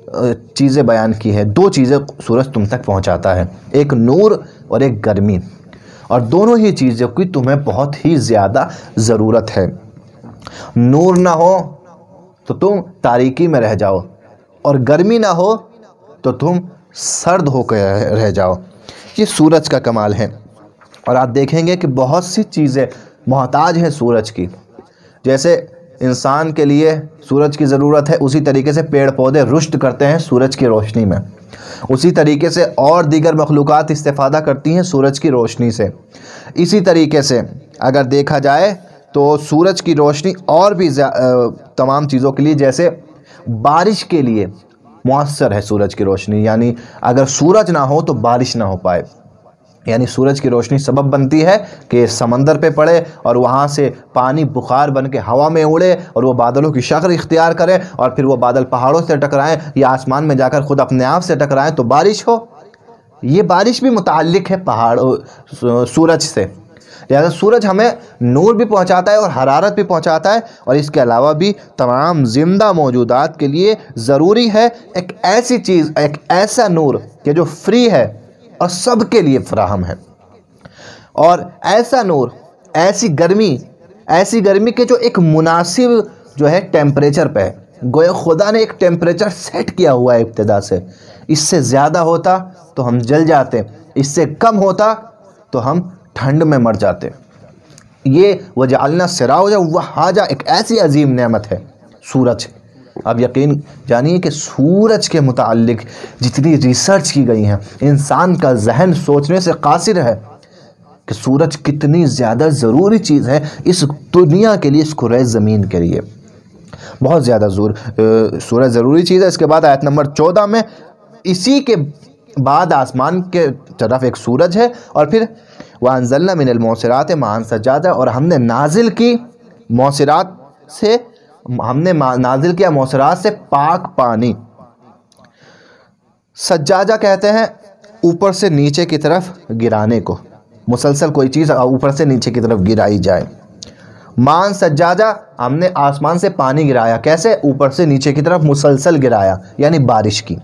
چیزیں بیان کی ہے، دو چیزیں سورج تم تک پہنچاتا ہے، ایک نور اور ایک گرمی، اور دونوں ہی چیزوں کی تمہیں بہت ہی زیادہ ضرورت ہے۔ نور نہ ہو تو تم تاریکی میں رہ جاؤ، اور گرمی نہ ہو تو تم سرد ہو کے رہ جاؤ۔ یہ سورج کا کمال ہے۔ اور آپ دیکھیں گے کہ بہت سی چیزیں محتاج ہیں سورج کی، جیسے انسان کے لیے سورج کی ضرورت ہے، اسی طریقے سے پیڑ پودے رشد کرتے ہیں سورج کی روشنی میں، اسی طریقے سے اور دیگر مخلوقات استفادہ کرتی ہیں سورج کی روشنی سے۔ اسی طریقے سے اگر دیکھا جائے تو سورج کی روشنی اور بھی تمام چیزوں کے لیے، جیسے بارش کے لیے مؤثر ہے سورج کی روشنی، یعنی اگر سورج نہ ہو تو بارش نہ ہو پائے، یعنی سورج کی روشنی سبب بنتی ہے کہ سمندر پہ پڑے اور وہاں سے پانی بخار بن کے ہوا میں اڑے اور وہ بادلوں کی شکل اختیار کرے، اور پھر وہ بادل پہاڑوں سے ٹکرائیں یا آسمان میں جا کر خود اپنے آپ سے ٹکرائیں تو بارش ہو۔ یہ بارش بھی متعلق ہے سورج سے، لہذا سورج ہمیں نور بھی پہنچاتا ہے اور حرارت بھی پہنچاتا ہے، اور اس کے علاوہ بھی تمام زندہ موجودات کے لیے ضروری ہے ایک ایسی چیز، ایک ایسا نور کہ جو فری ہے اور سب کے لیے فراہم ہے، اور ایسا نور، ایسی گرمی کہ جو ایک مناسب جو ہے ٹیمپریچر پہ ہے۔ گویا خدا نے ایک ٹیمپریچر سیٹ کیا ہوا ہے ابتدا سے، اس سے زیادہ ہوتا تو ہم جل جاتے، اس سے کم ہوتا تو ہم ٹھنڈ میں مر جاتے۔ یہ وَجَعَلْنَا السِّرَاجَ وَهَّاجًا ایک ایسی عظیم نعمت ہے سورج۔ اب یقین جانیے کہ سورج کے متعلق جتنی ریسرچ کی گئی ہیں، انسان کا ذہن سوچنے سے قاصر ہے کہ سورج کتنی زیادہ ضروری چیز ہے اس دنیا کے لیے، اس کرۂ زمین کے لیے، بہت زیادہ سورج ضروری چیز ہے۔ اس کے بعد آیت نمبر 14 میں اسی کے بعد آسمان کے طرف ایک سورج ہے، اور پھر وَأَنزَلْنَا مِنَ الْمُعْصِرَاتِ مَاءً ثَجَّاجًا اور ہم نے نازل کی معصرات سے، ہم نے نازل کیا معصرات سے پاک پانی۔ سجاجہ کہتے ہیں اوپر سے نیچے کی طرف گرانے کو، مسلسل کوئی چیز اوپر سے نیچے کی طرف گرائی جائے۔ مان سجاجہ ہم نے آسمان سے پانی گرایا، کیسے؟ اوپر سے نیچے کی طرف مسلسل گرایا، یعنی بارش کی۔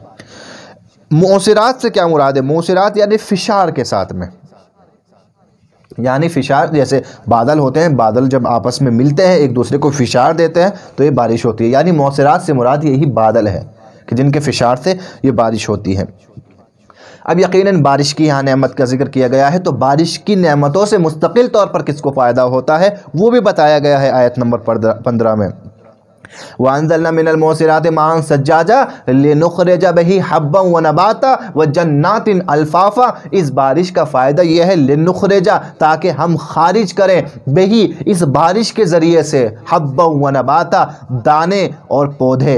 معصرات سے کیا مراد ہے؟ معصرات یعنی فشار کے ساتھ میں، یعنی فشار، جیسے بادل ہوتے ہیں، بادل جب آپس میں ملتے ہیں ایک دوسرے کو فشار دیتے ہیں تو یہ بارش ہوتی ہے، یعنی معصرات سے مراد یہی بادل ہے کہ جن کے فشار سے یہ بارش ہوتی ہے۔ اب یقیناً بارش کی یہاں نعمت کا ذکر کیا گیا ہے، تو بارش کی نعمتوں سے مستقل طور پر کس کو فائدہ ہوتا ہے وہ بھی بتایا گیا ہے آیت نمبر 15 میں۔ وَأَنزَلْنَا مِنَ الْمُعْصِرَاتِ مَاءً ثَجَّاجًا لِنُخْرِجَ بِهِ حَبًّا وَنَبَاتًا وَجَنَّاتٍ أَلْفَافًا، اس بارش کا فائدہ یہ ہے لِنُخْرِجَ تاکہ ہم خارج کریں بِهِ اس بارش کے ذریعے سے حَبًّا وَنَبَاتًا دانے اور پودے،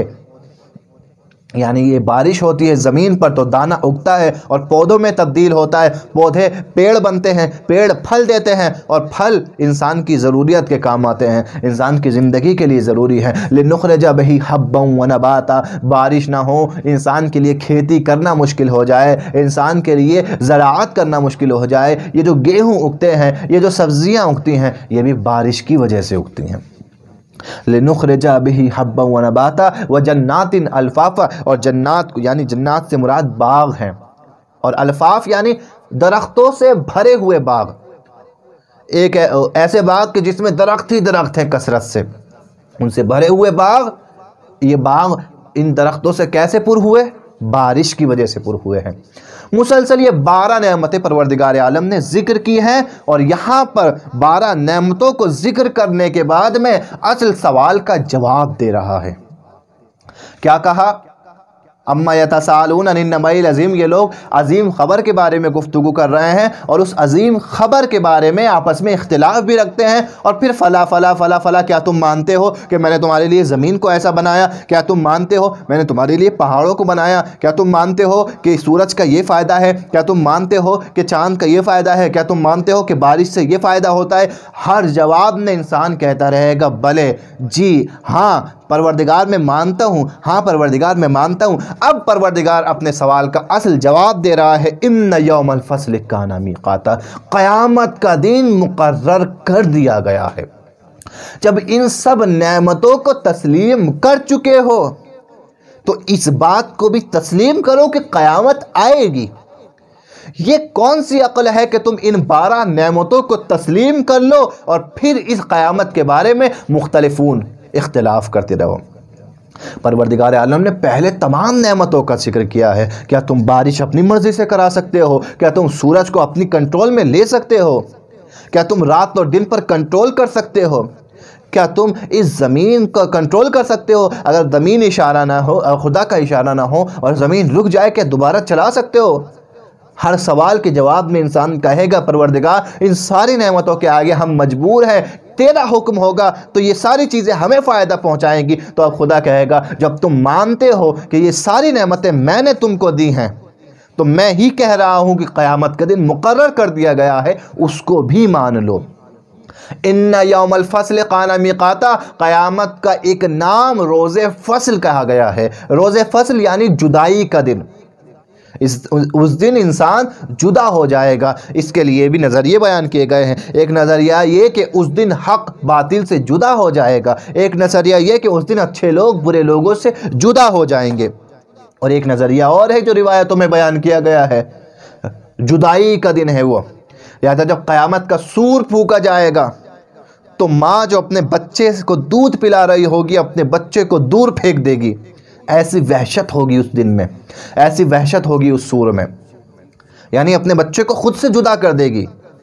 یعنی یہ بارش ہوتی ہے زمین پر تو دانہ اگتا ہے اور پودوں میں تبدیل ہوتا ہے، پودے پیڑ بنتے ہیں، پیڑ پھل دیتے ہیں، اور پھل انسان کی ضروریت کے کام آتے ہیں، انسان کی زندگی کے لیے ضروری ہے۔ لِنُخْرِجَ بِهِ حَبًّا وَنَبَاتًا، بارش نہ ہو انسان کے لیے کھیتی کرنا مشکل ہو جائے، انسان کے لیے زراعت کرنا مشکل ہو جائے، یہ جو گیہوں اگتے ہیں، یہ جو سبزیاں اگتی ہیں، یہ بھی بارش کی وجہ سے اگتی ہیں۔ لِنُخْرِجَ بِهِ حَبًّا وَنَبَاتًا وَجَنَّاتٍ أَلْفَافًا، اور جنات یعنی جنات سے مراد باغ ہیں، اور الفاف یعنی درختوں سے بھرے ہوئے باغ، ایک ایسے باغ کہ جس میں درخت ہی درخت ہیں کثرت سے، ان سے بھرے ہوئے باغ۔ یہ باغ ان درختوں سے کیسے پر ہوئے؟ بارش کی وجہ سے پر ہوئے ہیں۔ مسلسل یہ 12 نعمتیں پروردگار عالم نے ذکر کی ہیں، اور یہاں پر 12 نعمتوں کو ذکر کرنے کے بعد میں اصل سوال کا جواب دے رہا ہے۔ کیا کہا؟ اما یتساءلون عن النبأ العظیم، یہ لوگ عظیم خبر کے بارے میں گفتگو کر رہے ہیں، اور اس عظیم خبر کے بارے میں آپس میں اختلاف بھی رکھتے ہیں، اور پھر فلا فلا فلا فلا، کیا تم مانتے ہو کہ میں نے تمہارے لیے زمین کو ایسا بنایا؟ کیا تم مانتے ہو میں نے تمہارے لیے پہاڑوں کو بنایا؟ کیا تم مانتے ہو کہ سورج کا یہ فائدہ ہے؟ کیا تم مانتے ہو کہ چاند کا یہ فائدہ ہے؟ کیا تم مانتے ہو کہ بارش سے یہ فائدہ ہوتا ہے؟ ہر جواب میں انسان کہتا رہے گا بلے، جی ہاں پروردگار میں مانتا ہوں، ہاں پروردگار میں مانتا ہوں۔ اب پروردگار اپنے سوال کا اصل جواب دے رہا ہے، ان یوم الفصل کان میقاتا، قیامت کا دن مقرر کر دیا گیا ہے۔ جب ان سب نعمتوں کو تسلیم کر چکے ہو تو اس بات کو بھی تسلیم کرو کہ قیامت آئے گی۔ یہ کون سی عقل ہے کہ تم ان 12 نعمتوں کو تسلیم کر لو اور پھر اس قیامت کے بارے میں مختلفون اختلاف کرتے رہو۔ پروردگار عالم نے پہلے تمام نعمتوں کا ذکر کیا ہے۔ کیا تم بارش اپنی مرضی سے کرا سکتے ہو؟ کیا تم سورج کو اپنی کنٹرول میں لے سکتے ہو؟ کیا تم رات اور دن پر کنٹرول کر سکتے ہو؟ کیا تم اس زمین کو کنٹرول کر سکتے ہو؟ اگر زمین اشارہ نہ ہو، خدا کا اشارہ نہ ہو اور زمین رک جائے، کیا دوبارہ چلا سکتے ہو؟ ہر سوال کے جواب میں انسان کہے گا پروردگار ان ساری نعمتوں کے آگے ہم مجبور ہیں، تیرا حکم ہوگا تو یہ ساری چیزیں ہمیں فائدہ پہنچائیں گی۔ تو اب خدا کہے گا جب تم مانتے ہو کہ یہ ساری نعمتیں میں نے تم کو دی ہیں، تو میں ہی کہہ رہا ہوں کہ قیامت کا دن مقرر کر دیا گیا ہے، اس کو بھی مان لو۔ ان یوم الفصل کان میقاتا، قیامت کا ایک نام روز فصل کہا گیا ہے۔ روز فصل یعنی جدائی کا دن۔ اس دن انسان جدا ہو جائے گا۔ اس کے لیے بھی نظریے بیان کیے گئے ہیں۔ ایک نظریہ یہ کہ اس دن حق باطل سے جدا ہو جائے گا، ایک نظریہ یہ کہ اس دن اچھے لوگ برے لوگوں سے جدا ہو جائیں گے، اور ایک نظریہ اور ہے جو روایتوں میں بیان کیا گیا ہے، جدائی کا دن ہے وہ۔ لہذا جب قیامت کا سور پھونکا جائے گا تو ماں جو اپنے بچے کو دودھ پلا رہی ہوگی اپنے بچے کو دور پھینک دے گی۔ ایسی وحشت ہوگی اس دن میں، ایسی وحشت ہوگی اس سور میں، یعنی اپنے بچے کو خود سے جدا کر دے گی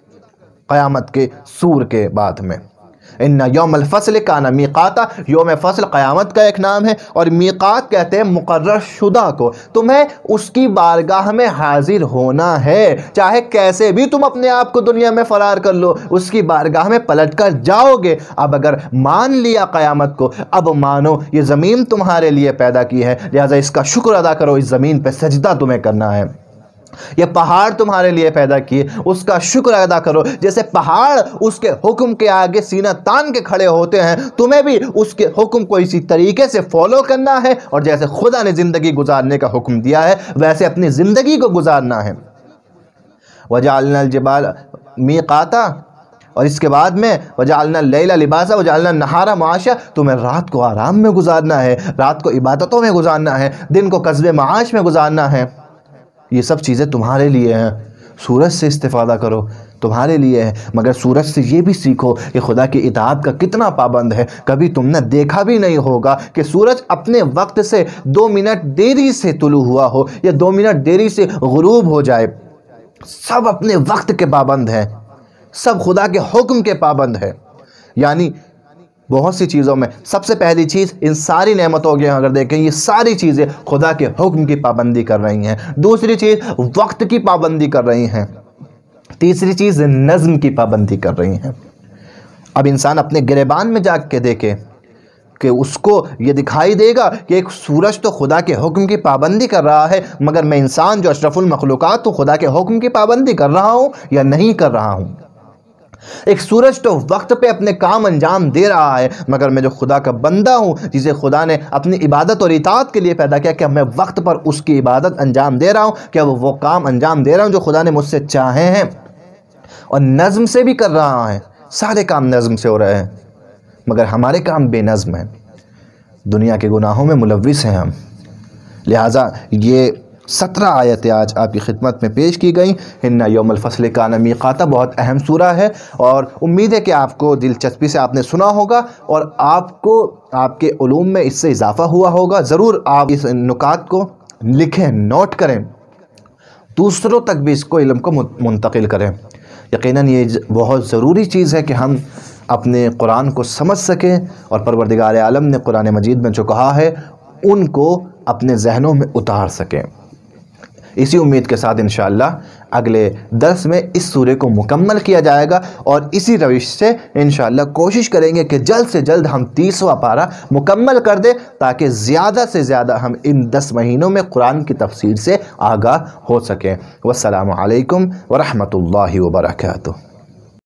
قیامت کے سور کے بعد میں۔ ان یوم الفصل کان میقاتا، یوم فصل قیامت کا ایک نام ہے، اور میقات کہتے ہیں مقرر شدہ کو۔ تمہیں اس کی بارگاہ میں حاضر ہونا ہے، چاہے کیسے بھی تم اپنے آپ کو دنیا میں فرار کر لو، اس کی بارگاہ میں پلٹ کر جاؤ گے۔ اب اگر مان لیا قیامت کو، اب مانو یہ زمین تمہارے لیے پیدا کی ہے، لہذا اس کا شکر ادا کرو، اس زمین پہ سجدہ تمہیں کرنا ہے۔ یہ پہاڑ تمہارے لیے پیدا کیے، اس کا شکر ادا کرو۔ جیسے پہاڑ اس کے حکم کے آگے سینہ تان کے کھڑے ہوتے ہیں، تمہیں بھی اس کے حکم کو اسی طریقے سے فالو کرنا ہے، اور جیسے خدا نے زندگی گزارنے کا حکم دیا ہے ویسے اپنی زندگی کو گزارنا ہے۔ وَجَعَلْنَا الْجِبَالَ مِيقَاتًا، اور اس کے بعد میں وَجَعَلْنَا اللَّيْلَ لِبَاسًا وَجَعَلْنَا النَّهَارَ مَعَاشًا، تمہیں رات کو آرام میں گزارنا ہے، رات کو عبادتوں میں گزارنا ہے، دن کو کسب معاش میں گزارنا ہے۔ یہ سب چیزیں تمہارے لیے ہیں۔ سورج سے استفادہ کرو، تمہارے لیے ہے، مگر سورج سے یہ بھی سیکھو کہ خدا کی اطاعت کا کتنا پابند ہے۔ کبھی تم نے دیکھا بھی نہیں ہوگا کہ سورج اپنے وقت سے 2 منٹ دیری سے طلوع ہوا ہو یا 2 منٹ دیری سے غروب ہو جائے۔ سب اپنے وقت کے پابند ہیں، سب خدا کے حکم کے پابند ہیں۔ یعنی بہت سی چیزوں میں سب سے پہلی چیز ان ساری نعمتوں کے اگر دیکھیں یہ ساری چیزیں خدا کے حکم کی پابندی کر رہی ہیں۔ دوسری چیز وقت کی پابندی کر رہی ہیں۔ تیسری چیز نظم کی پابندی کر رہی ہیں۔ اب انسان اپنے گریبان میں جا کے دیکھے کہ اس کو یہ دکھائی دے گا کہ ایک سورج تو خدا کے حکم کی پابندی کر رہا ہے، مگر میں انسان جو اشرف المخلوقات تو خدا کے حکم کی پابندی کر رہا ہوں یا نہیں کر رہا ہوں۔ ایک سورج تو وقت پہ اپنے کام انجام دے رہا ہے، مگر میں جو خدا کا بندہ ہوں جسے خدا نے اپنی عبادت اور اطاعت کے لیے پیدا کیا، کیا میں وقت پر اس کی عبادت انجام دے رہا ہوں؟ کیا وہ کام انجام دے رہا ہوں جو خدا نے مجھ سے چاہے ہیں؟ اور نظم سے بھی کر رہا ہے، سارے کام نظم سے ہو رہے ہیں، مگر ہمارے کام بے نظم ہیں، دنیا کے گناہوں میں ملوث ہیں ہم۔ لہٰذا یہ 17 آیتیں آج آپ کی خدمت میں پیش کی گئیں۔ ان یوم الفصل کان میقاتا بہت اہم سورہ ہے، اور امید ہے کہ آپ کو دلچسپی سے آپ نے سنا ہوگا اور آپ کو آپ کے علوم میں اس سے اضافہ ہوا ہوگا۔ ضرور آپ اس نکات کو لکھیں، نوٹ کریں، دوسروں تک بھی اس کو علم کو منتقل کریں۔ یقیناً یہ بہت ضروری چیز ہے کہ ہم اپنے قرآن کو سمجھ سکیں، اور پروردگار عالم نے قرآن مجید میں جو کہا ہے ان کو اپنے ذہنوں میں اتار سکیں۔ اسی امید کے ساتھ انشاءاللہ اگلے درس میں اس سورے کو مکمل کیا جائے گا، اور اسی روش سے انشاءاللہ کوشش کریں گے کہ جلد سے جلد ہم 30واں پارہ مکمل کر دیں، تاکہ زیادہ سے زیادہ ہم ان 10 مہینوں میں قرآن کی تفسیر سے آگاہ ہو سکیں۔ والسلام علیکم ورحمۃ اللہ وبرکاتہ۔